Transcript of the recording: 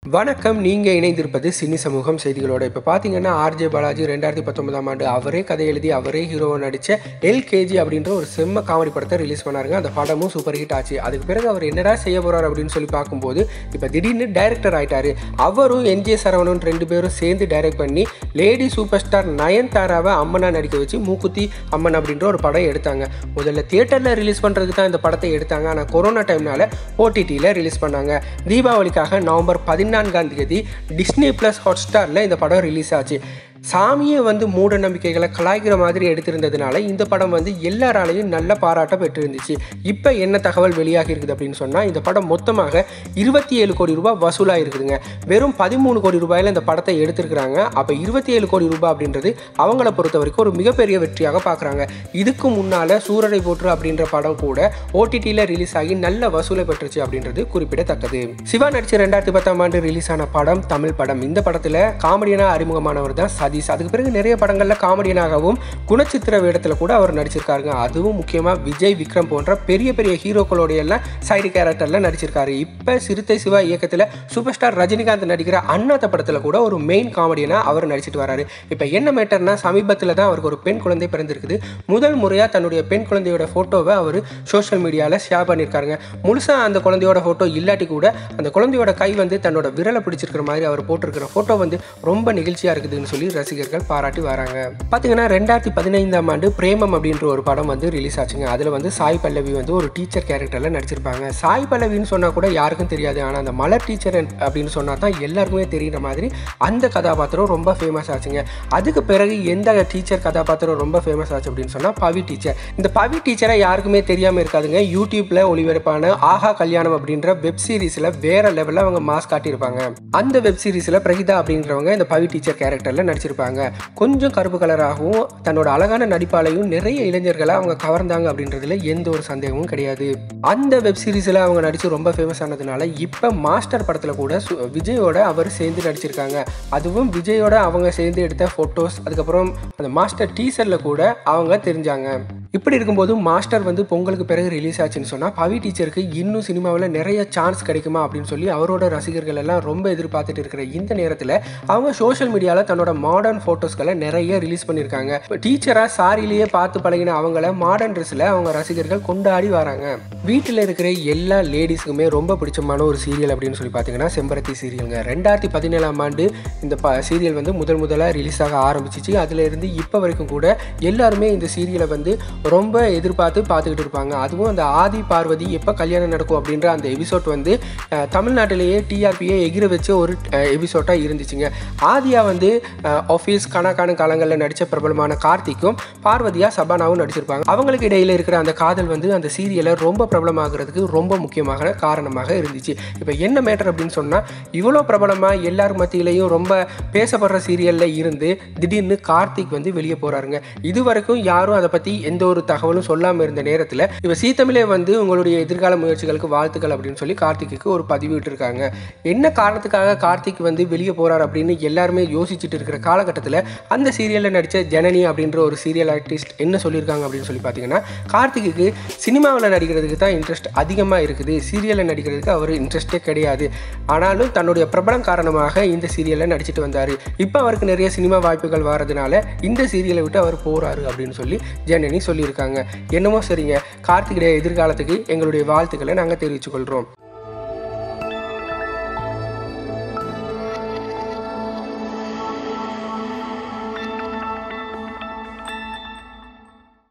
வணக்கம். நீங்க இணைந்திருப்பது சினி சமூகம் செய்திகளோட. இப்போ பார்த்தீங்கன்னா ஆர்ஜே பாலாஜி 2019ஆம் ஆண்டு அவரே கதை எழுதி அவரே ஹீரோவை நடித்த எல்கேஜி அப்படின்ற ஒரு செம்ம காமெடி படத்தை ரிலீஸ் பண்ணாருங்க. அந்த படமும் சூப்பர் ஹிட் ஆச்சு. அதுக்கு பிறகு அவர் என்னடா செய்ய போறார் அப்படின்னு சொல்லி பார்க்கும்போது இப்போ திடீர்னு டைரக்டர் ஆயிட்டாரு. அவரும் என்ஜே சரவணன் 2 பேரும் சேர்ந்து டைரக்ட் பண்ணி லேடி சூப்பர் ஸ்டார் நயன்தாராவை அம்மனா நடிக்க வச்சு மூக்குத்தி அம்மன் அப்படின்ற ஒரு படம் எடுத்தாங்க. முதல்ல தியேட்டரில் ரிலீஸ் பண்ணுறதுக்கு தான் இந்த படத்தை எடுத்தாங்க. ஆனால் கொரோனா டைம்னால ஓடிடியில் ரிலீஸ் பண்ணாங்க. தீபாவளிக்காக நவம்பர் 14ஆம் தேதி டிஸ்னி பிளஸ் ஹாட்ஸ்டாரில் இந்த படம் ரிலீஸ் ஆச்சு. சாமியை மூட நம்பிக்கைகளை கலாய்க்கிற மாதிரி எடுத்திருந்ததுனால இந்த படம் எல்லாராலையும் நல்ல பாராட்டம் பெற்றிருந்துச்சு. இப்போ என்ன தகவல் வெளியாகி இருக்குது அப்படின்னு சொன்னால், இந்த படம் மொத்தமாக 27 கோடி ரூபாய் வசூலாக இருக்குதுங்க. வெறும் 13 கோடி ரூபாயில் இந்த படத்தை எடுத்திருக்கிறாங்க. அப்போ 27 கோடி ரூபாய் அப்படின்றது அவங்கள பொறுத்த வரைக்கும் ஒரு மிகப்பெரிய வெற்றியாக பார்க்குறாங்க. இதுக்கு முன்னால் சூரரை போற்று அப்படின்ற படம் கூட ஓடிடியில் ரிலீஸ் ஆகி நல்ல வசூலை பெற்றுச்சு அப்படின்றது குறிப்பிடத்தக்கது. சிவா நடிச்ச 2010ஆம் ஆண்டு ரிலீஸ் ஆன படம் தமிழ் படம். இந்த படத்தில் காமெடியனாக அறிமுகமானவர் தான் சதீஷ். அதுக்கு பிறகு நிறைய படங்களில் காமெடியனாகவும் குணச்சித்திர வேடத்தில் கூட அவர் நடிச்சிருக்காருங்க. அதுவும் முக்கியமாக விஜய், விக்ரம் போன்ற பெரிய பெரிய ஹீரோக்களோடைய எல்லாம் சைடு கேரக்டரில் நடிச்சிருக்காரு. இப்போ சிறுத்தை சிவா இயக்கத்தில் சூப்பர் ஸ்டார் ரஜினிகாந்த் நடிக்கிற அண்ணாத்த படத்தில் கூட ஒரு மெயின் காமெடியனாக அவர் நடிச்சிட்டு வராரு. இப்போ என்ன மேட்டர்னா, சமீபத்தில் தான் அவருக்கு ஒரு பெண் குழந்தை பிறந்திருக்குது. முதல் முறையாக தன்னுடைய பெண் குழந்தையோட ஃபோட்டோவை அவர் சோஷியல் மீடியாவில் ஷேர் பண்ணியிருக்காருங்க. முழுசாக அந்த குழந்தையோட ஃபோட்டோ இல்லாட்டி கூட அந்த குழந்தையோட கை தன்னோட விரலை பிடிச்சிருக்கிற மாதிரி அவர் போட்டிருக்கிற ஃபோட்டோ ரொம்ப நிகழ்ச்சியாக இருக்குதுன்னு சொல்லி ரசிகர்கள் பாராட்டி வராங்க. பார்த்தீங்கன்னா 2015ஆம் ஆண்டு பிரேமம் அப்படின்ற ஒரு படம் ரிலீஸ் ஆச்சுங்க. அதில் சாய் பல்லவி ஒரு டீச்சர் கேரக்டரில் நடிச்சிருப்பாங்க. சாய் பல்லவின்னு சொன்னால் கூட யாருக்கும் தெரியாது. ஆனால் அந்த மலர் டீச்சர் அப்படின்னு சொன்னால் தான் எல்லாருக்குமே தெரிகிற மாதிரி அந்த கதாபாத்திரம் ரொம்ப ஃபேமஸ் ஆச்சுங்க. அதுக்கு பிறகு எந்த டீச்சர் கதாபாத்திரம் ரொம்ப ஃபேமஸ் ஆச்சு அப்படின்னு சொன்னால் பவி டீச்சர். இந்த பவி டீச்சரை யாருக்குமே தெரியாமல் இருக்காதுங்க. யூடியூப்பில் ஒளிபரப்பான ஆஹா கல்யாணம் அப்படின்ற வெப் சீரிஸில் வேற லெவலில் அவங்க மாஸ் காட்டியிருப்பாங்க. அந்த வெப் சீரிஸில் பிரகிதா அப்படின்றவங்க இந்த பவி டீச்சர் கேரக்டரில் நடிச்சிருப்பாங்க. கொஞ்சம் கருப்பு கலராகவும் தன்னோட அழகான நடிப்பாலையும் நிறைய இளைஞர்களை அவங்க கவர்ந்தாங்க அப்படின்றதுல எந்த ஒரு சந்தேகமும் கிடையாது. அந்த வெப் சீரிஸில் அவங்க நடித்து ரொம்ப ஃபேமஸ் ஆனதுனால இப்போ மாஸ்டர் படத்தில் கூட விஜயோட அவர் சேர்ந்து நடிச்சிருக்காங்க. அதுவும் விஜயோட அவங்க சேர்ந்து எடுத்த ஃபோட்டோஸ், அதுக்கப்புறம் அந்த மாஸ்டர் டீசரில் கூட அவங்க தெரிஞ்சாங்க. இப்படி இருக்கும்போது மாஸ்டர் பொங்கலுக்கு பிறகு ரிலீஸ் ஆச்சுன்னு சொன்னால் பவி டீச்சருக்கு இன்னும் சினிமாவில் நிறைய சான்ஸ் கிடைக்குமா அப்படின்னு சொல்லி அவரோட ரசிகர்கள் எல்லாம் ரொம்ப எதிர்பார்த்துட்டு இருக்கிற இந்த நேரத்தில் அவங்க சோஷியல் மீடியாவில் தன்னோட மாடர்ன் ஃபோட்டோஸ்களை நிறைய ரிலீஸ் பண்ணியிருக்காங்க. இப்போ டீச்சராக சாரிலேயே பார்த்து பழகின அவங்கள மாடர்ன் ட்ரெஸ்ஸில் அவங்க ரசிகர்கள் கொண்டாடி வராங்க. வீட்டில் இருக்கிற எல்லா லேடிஸுக்குமே ரொம்ப பிடிச்சமான ஒரு சீரியல் அப்படின்னு சொல்லி பார்த்தீங்கன்னா செம்பருத்தி சீரியலுங்க. 2017ஆம் ஆண்டு இந்த சீரியல் முதலாக ரிலீஸ் ஆக ஆரம்பிச்சிச்சு. அதில் இருந்து இப்போ வரைக்கும் கூட எல்லாருமே இந்த சீரியலை ரொம்ப எதிர்பார்த்து பார்த்துக்கிட்டு இருப்பாங்க. அதுவும் அந்த ஆதி பார்வதி எப்போ கல்யாணம் நடக்கும் அப்படின்ற அந்த எபிசோட் தமிழ்நாட்டிலேயே டிஆர்பியை எகிர வச்ச ஒரு எபிசோட்டாக இருந்துச்சுங்க. ஆதியா ஆஃபீஸ் கணக்கான காலங்களில் நடித்த பிரபலமான கார்த்திக்கும் பார்வதியா சபானாவும் நடிச்சிருப்பாங்க. அவங்களுக்கு இடையில இருக்கிற அந்த காதல் அந்த சீரியலை ரொம்ப பிரபலமாகிறதுக்கு ரொம்ப முக்கியமான காரணமாக இருந்துச்சு. இப்போ என்ன மேட்டர் அப்படின்னு சொன்னால், இவ்வளோ பிரபலமாக எல்லார் மத்தியிலையும் ரொம்ப பேசப்படுற சீரியலில் இருந்து திடீர்னு கார்த்திக் வெளியே போகிறாருங்க. இது வரைக்கும் யாரும் அதை பற்றி எந்த ஒரு தகவலும் சொல்லாமல் இருந்த நேரத்தில் இப்போ சீத்தமிழே உங்களுடைய எதிர்கால முயற்சிகளுக்கு வாழ்த்துக்கள் அப்படின்னு சொல்லி கார்த்திக்கு ஒரு பதிவு விட்டுருக்காங்க. என்ன காரணத்துக்காக கார்த்திக் வெளியே போகிறார் அப்படின்னு எல்லாருமே யோசிச்சுட்டு இருக்கிற காலகட்டத்தில் அந்த சீரியலில் நடித்த ஜனனி அப்படின்ற ஒரு சீரியல் ஆர்டிஸ்ட் என்ன சொல்லியிருக்காங்க அப்படின்னு சொல்லி பார்த்தீங்கன்னா, கார்த்திக்கு சினிமாவில் நடிக்கிறதுக்கு தான் இன்ட்ரெஸ்ட் அதிகமாக இருக்குது, சீரியலில் நடிக்கிறதுக்கு அவர் இன்ட்ரெஸ்டே கிடையாது. ஆனாலும் தன்னுடைய பிரபலம் காரணமாக இந்த சீரியலில் நடிச்சிட்டு வந்தார். இப்போ அவருக்கு நிறைய சினிமா வாய்ப்புகள் வரதுனால இந்த சீரியலை விட்டு அவர் போகிறாரு அப்படின்னு சொல்லி ஜனனி சொல்லியிருக்காங்க. என்னமோ சரிங்க, கார்த்திகுடைய எதிர்காலத்துக்கு எங்களுடைய வாழ்த்துக்களை நாங்கள் தெரிவித்துக் கொள்கிறோம்.